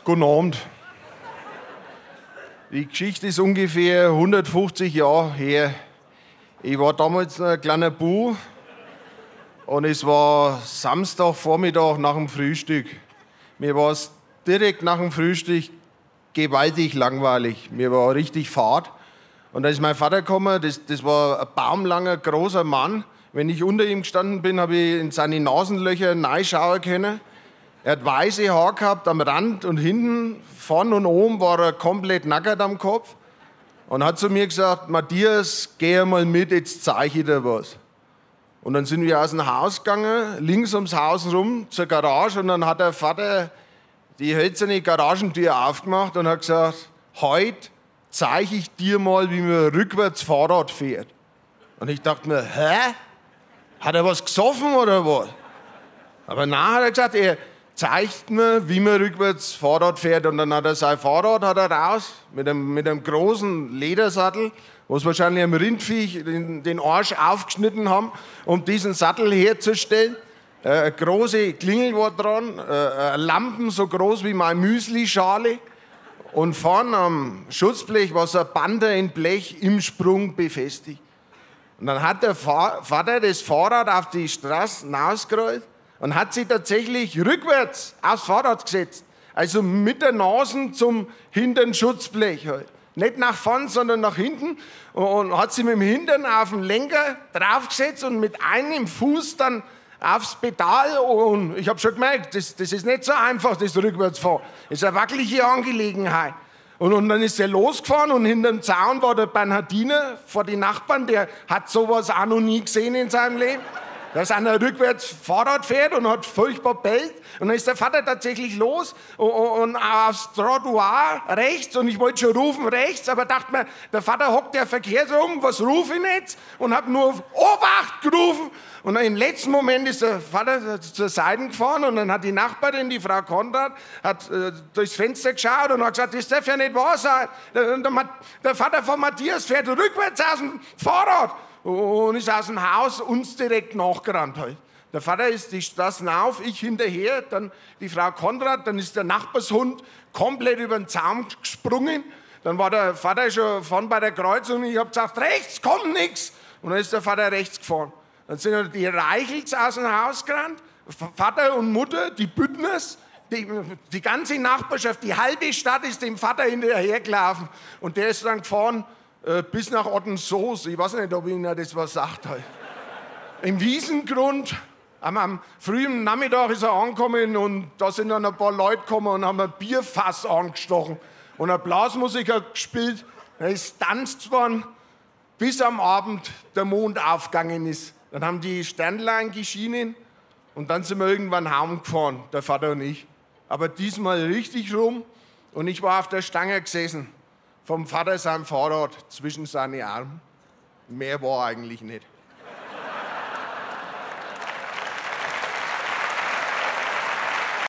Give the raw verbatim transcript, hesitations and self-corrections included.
Guten Abend. Die Geschichte ist ungefähr hundertfünfzig Jahre her. Ich war damals ein kleiner Bub und es war Samstagvormittag nach dem Frühstück. Mir war es direkt nach dem Frühstück gewaltig langweilig. Mir war richtig fad. Und da ist mein Vater gekommen, das, das war ein baumlanger, großer Mann. Wenn ich unter ihm gestanden bin, habe ich in seine Nasenlöcher reinschauen können. Er hat weiße Haare gehabt am Rand und hinten, vorn und oben war er komplett nackert am Kopf. Und hat zu mir gesagt, Matthias, geh mal mit, jetzt zeige ich dir was. Und dann sind wir aus dem Haus gegangen, links ums Haus rum zur Garage. Und dann hat der Vater die hölzerne Garagentür aufgemacht und hat gesagt, heute zeige ich dir mal, wie man rückwärts Fahrrad fährt. Und ich dachte mir, hä? Hat er was gesoffen oder was? Aber nein, hat er gesagt, er zeigt mir, wie man rückwärts Fahrrad fährt. Und dann hat er sein Fahrrad hat er raus, mit einem, mit einem großen Ledersattel, wo sie wahrscheinlich einem Rindviech den, den Arsch aufgeschnitten haben, um diesen Sattel herzustellen. Äh, eine große Klingel war dran, äh, Lampen so groß wie meine Müslischale. Und vorne am Schutzblech war so ein Bander in Blech im Sprung befestigt. Und dann hat der Vater das Fahrrad auf die Straße hinausgerollt und hat sich tatsächlich rückwärts aufs Fahrrad gesetzt. Also mit der Nase zum hinteren Schutzblech halt. Nicht nach vorn, sondern nach hinten. Und hat sich mit dem Hintern auf den Lenker draufgesetzt und mit einem Fuß dann aufs Pedal. Und ich habe schon gemerkt, das, das ist nicht so einfach, das Rückwärtsfahren. Das ist eine wackelige Angelegenheit. Und, und dann ist er losgefahren und hinterm Zaun war der Bernhardiner vor die Nachbarn, der hat sowas auch noch nie gesehen in seinem Leben. Dass einer rückwärts Fahrrad fährt und hat furchtbar bellt. Und dann ist der Vater tatsächlich los und, und aufs Trottoir rechts. Und ich wollte schon rufen rechts, aber dachte mir, der Vater hockt ja verkehrsrum, was rufe ich jetzt? Und habe nur auf Obacht gerufen. Und dann im letzten Moment ist der Vater zur Seite gefahren und dann hat die Nachbarin, die Frau Konrad, hat äh, durchs Fenster geschaut und hat gesagt, das darf ja nicht wahr sein. Der, der, der Vater von Matthias fährt rückwärts aus dem Fahrrad. Und ist aus dem Haus uns direkt nachgerannt halt. Der Vater ist die Straßen auf, ich hinterher, dann die Frau Konrad, dann ist der Nachbarshund komplett über den Zaun gesprungen. Dann war der Vater schon vorn bei der Kreuzung und ich habe gesagt, rechts kommt nichts. Und dann ist der Vater rechts gefahren. Dann sind die Reichels aus dem Haus gerannt, Vater und Mutter, die Büttners, die, die ganze Nachbarschaft, die halbe Stadt ist dem Vater hinterhergelaufen. Und der ist dann gefahren, bis nach Ottensoos. Ich weiß nicht, ob Ihnen das was sagt. Halt. Im Wiesengrund, am, am frühen Nachmittag ist er angekommen und da sind dann ein paar Leute gekommen und haben ein Bierfass angestochen und ein Blasmusiker gespielt. Er ist tanzt worden, bis am Abend der Mond aufgegangen ist. Dann haben die Sternlein geschienen und dann sind wir irgendwann heimgefahren, der Vater und ich. Aber diesmal richtig rum und ich war auf der Stange gesessen. Vom Vater sein Fahrrad zwischen seine Arme. Mehr war eigentlich nicht.